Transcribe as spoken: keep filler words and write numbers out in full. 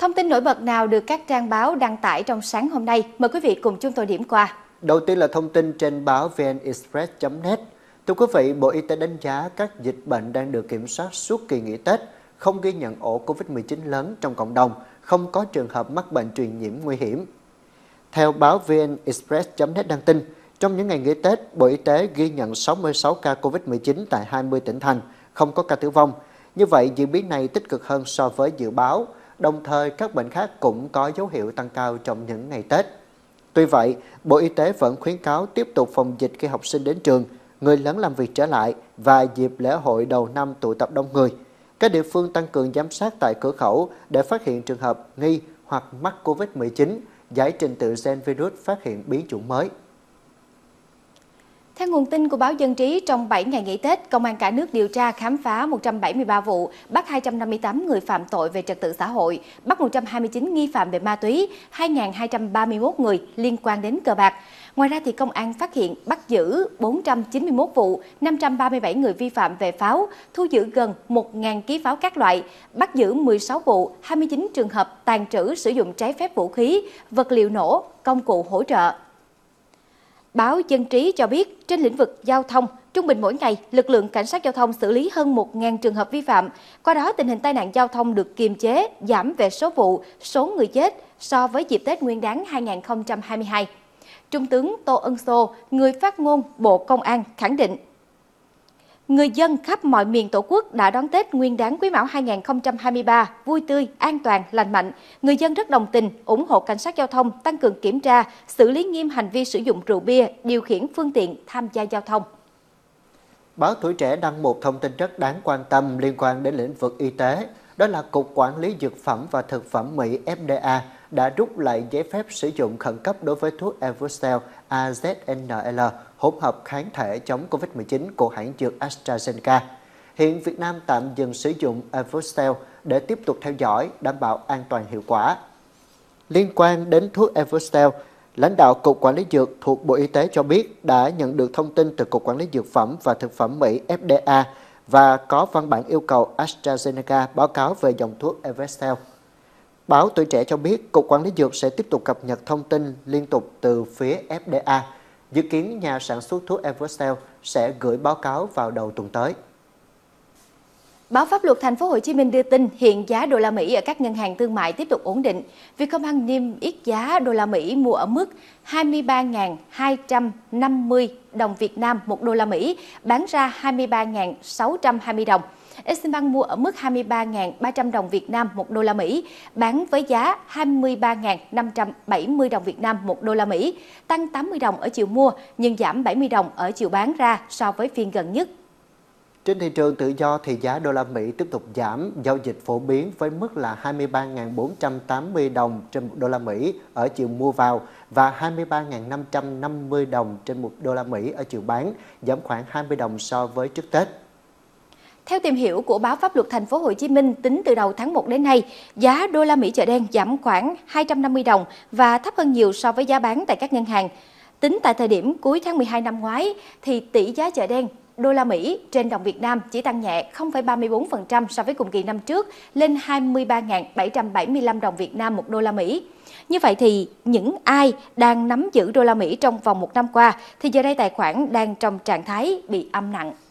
Thông tin nổi bật nào được các trang báo đăng tải trong sáng hôm nay? Mời quý vị cùng chúng tôi điểm qua. Đầu tiên là thông tin trên báo vê en express chấm net. Thưa quý vị, Bộ Y tế đánh giá các dịch bệnh đang được kiểm soát suốt kỳ nghỉ Tết, không ghi nhận ổ Covid mười chín lớn trong cộng đồng, không có trường hợp mắc bệnh truyền nhiễm nguy hiểm. Theo báo vê en express chấm net đăng tin, trong những ngày nghỉ Tết, Bộ Y tế ghi nhận sáu mươi sáu ca Covid mười chín tại hai mươi tỉnh thành, không có ca tử vong. Như vậy, diễn biến này tích cực hơn so với dự báo, đồng thời các bệnh khác cũng có dấu hiệu tăng cao trong những ngày Tết. Tuy vậy, Bộ Y tế vẫn khuyến cáo tiếp tục phòng dịch khi học sinh đến trường, người lớn làm việc trở lại và dịp lễ hội đầu năm tụ tập đông người. Các địa phương tăng cường giám sát tại cửa khẩu để phát hiện trường hợp nghi hoặc mắc Covid mười chín, giải trình tự gen virus phát hiện biến chủng mới. Theo nguồn tin của báo Dân trí, trong bảy ngày nghỉ Tết, Công an cả nước điều tra khám phá một trăm bảy mươi ba vụ, bắt hai trăm năm mươi tám người phạm tội về trật tự xã hội, bắt một trăm hai mươi chín nghi phạm về ma túy, hai nghìn hai trăm ba mươi mốt người liên quan đến cờ bạc. Ngoài ra, thì Công an phát hiện bắt giữ bốn trăm chín mươi mốt vụ, năm trăm ba mươi bảy người vi phạm về pháo, thu giữ gần một nghìn ký pháo các loại, bắt giữ mười sáu vụ, hai mươi chín trường hợp tàng trữ sử dụng trái phép vũ khí, vật liệu nổ, công cụ hỗ trợ. Báo Dân trí cho biết, trên lĩnh vực giao thông, trung bình mỗi ngày, lực lượng cảnh sát giao thông xử lý hơn một nghìn trường hợp vi phạm. Qua đó, tình hình tai nạn giao thông được kiềm chế, giảm về số vụ, số người chết so với dịp Tết Nguyên đán hai nghìn không trăm hai mươi hai. Trung tướng Tô Ân Sô, người phát ngôn Bộ Công an, khẳng định, người dân khắp mọi miền Tổ quốc đã đón Tết Nguyên đán Quý Mão hai nghìn không trăm hai mươi ba vui tươi, an toàn, lành mạnh. Người dân rất đồng tình, ủng hộ cảnh sát giao thông tăng cường kiểm tra, xử lý nghiêm hành vi sử dụng rượu bia, điều khiển phương tiện tham gia giao thông. Báo Tuổi Trẻ đăng một thông tin rất đáng quan tâm liên quan đến lĩnh vực y tế. Đó là Cục Quản lý Dược phẩm và Thực phẩm Mỹ F D A đã rút lại giấy phép sử dụng khẩn cấp đối với thuốc Evucel A Z N L hỗn hợp kháng thể chống Covid mười chín của hãng dược AstraZeneca. Hiện Việt Nam tạm dừng sử dụng Evucel để tiếp tục theo dõi, đảm bảo an toàn hiệu quả. Liên quan đến thuốc Evucel, lãnh đạo Cục Quản lý Dược thuộc Bộ Y tế cho biết đã nhận được thông tin từ Cục Quản lý Dược phẩm và Thực phẩm Mỹ F D A và có văn bản yêu cầu AstraZeneca báo cáo về dòng thuốc Evucel. Báo Tuổi Trẻ cho biết Cục Quản lý Dược sẽ tiếp tục cập nhật thông tin liên tục từ phía F D A. Dự kiến nhà sản xuất thuốc Evucel sẽ gửi báo cáo vào đầu tuần tới. Báo Pháp luật Thành phố Hồ Chí Minh đưa tin hiện giá đô la Mỹ ở các ngân hàng thương mại tiếp tục ổn định. Vietcombank niêm yết giá đô la Mỹ mua ở mức hai mươi ba nghìn hai trăm năm mươi đồng Việt Nam một đô la Mỹ, bán ra hai mươi ba nghìn sáu trăm hai mươi đồng. Eximbank mua ở mức hai mươi ba nghìn ba trăm đồng Việt Nam một đô la Mỹ, bán với giá hai mươi ba nghìn năm trăm bảy mươi đồng Việt Nam một đô la Mỹ, tăng tám mươi đồng ở chiều mua nhưng giảm bảy mươi đồng ở chiều bán ra so với phiên gần nhất. Trên thị trường tự do thì giá đô la Mỹ tiếp tục giảm, giao dịch phổ biến với mức là hai mươi ba nghìn bốn trăm tám mươi đồng trên một đô la Mỹ ở chiều mua vào và hai mươi ba nghìn năm trăm năm mươi đồng trên một đô la Mỹ ở chiều bán, giảm khoảng hai mươi đồng so với trước Tết. Theo tìm hiểu của báo Pháp luật Thành phố Hồ Chí Minh, tính từ đầu tháng một đến nay, giá đô la Mỹ chợ đen giảm khoảng hai trăm năm mươi đồng và thấp hơn nhiều so với giá bán tại các ngân hàng. Tính tại thời điểm cuối tháng mười hai năm ngoái, thì tỷ giá chợ đen đô la Mỹ trên đồng Việt Nam chỉ tăng nhẹ không phẩy ba mươi tư phần trăm so với cùng kỳ năm trước, lên hai mươi ba nghìn bảy trăm bảy mươi lăm đồng Việt Nam một đô la Mỹ. Như vậy thì những ai đang nắm giữ đô la Mỹ trong vòng một năm qua thì giờ đây tài khoản đang trong trạng thái bị âm nặng.